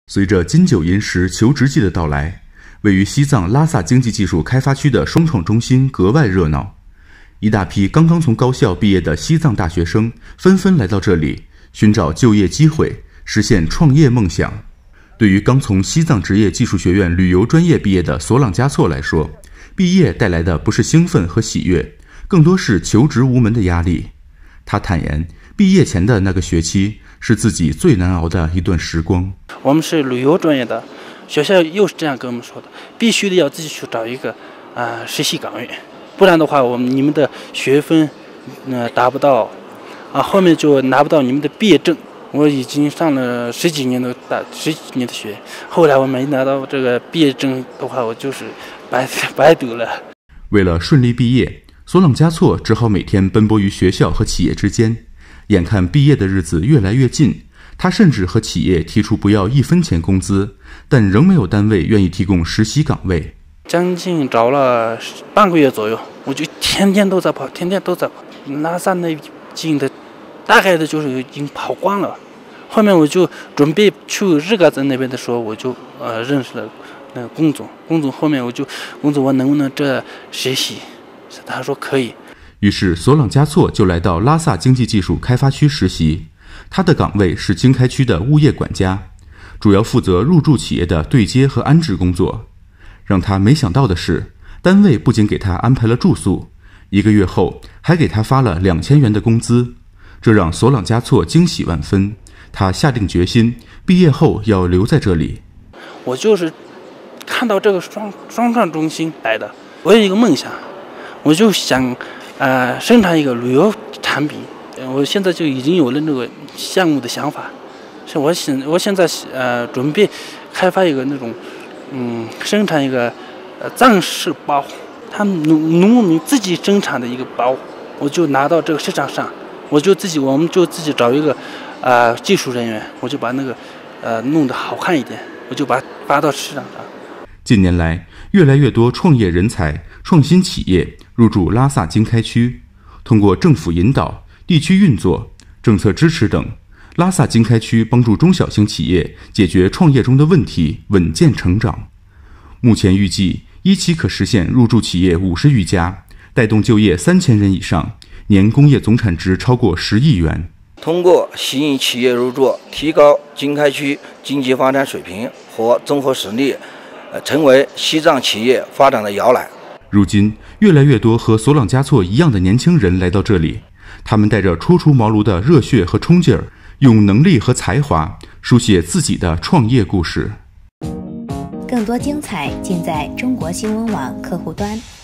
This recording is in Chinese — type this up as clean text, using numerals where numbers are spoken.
随着金九银十求职季的到来，位于西藏拉萨经济技术开发区的双创中心格外热闹。一大批刚刚从高校毕业的西藏大学生纷纷来到这里，寻找就业机会，实现创业梦想。对于刚从西藏职业技术学院旅游专业毕业的索朗嘉措来说，毕业带来的不是兴奋和喜悦，更多是求职无门的压力。他坦言，毕业前的那个学期是自己最难熬的一段时光。 我们是旅游专业的，学校又是这样跟我们说的，必须得要自己去找一个实习岗位，不然的话，你们的学分达不到，后面就拿不到你们的毕业证。我已经上了十几年的学，后来我没拿到这个毕业证的话，我就是白读了。 为了顺利毕业，索朗嘉措只好每天奔波于学校和企业之间。眼看毕业的日子越来越近，他甚至和企业提出不要1分钱工资，但仍没有单位愿意提供实习岗位。 将近找了半个月左右，我就天天都在跑。拉萨那近的大概的就是已经跑光了。后面我就准备去日喀则那边的时候，我就认识了那个龚总后面龚总我能不能这实习？他说可以。 于是索朗嘉措就来到拉萨经济技术开发区实习。他的岗位是经开区的物业管家，主要负责入驻企业的对接和安置工作。让他没想到的是，单位不仅给他安排了住宿，1个月后还给他发了2000元的工资，这让索朗嘉措惊喜万分。他下定决心，毕业后要留在这里。 我就是看到这个双创中心来的，我有一个梦想，我就想生产一个旅游产品。我现在就已经有了那个项目的想法，是我现在准备开发一个那种生产一个藏式包，他们农牧民自己生产的一个包，我就拿到这个市场上，我们就自己找一个技术人员，我就把那个弄得好看一点，我就把它发到市场上。 近年来，越来越多创业人才、创新企业入驻拉萨经开区，通过政府引导、地区运作、政策支持等，拉萨经开区帮助中小型企业解决创业中的问题，稳健成长。目前预计1期可实现入驻企业50余家，带动就业3000人以上，年工业总产值超过10亿元。 通过吸引企业入驻，提高经开区经济发展水平和综合实力，成为西藏企业发展的摇篮。 如今，越来越多和索朗嘉措一样的年轻人来到这里，他们带着初出茅庐的热血和冲劲儿，用能力和才华书写自己的创业故事。 更多精彩尽在中国新闻网客户端。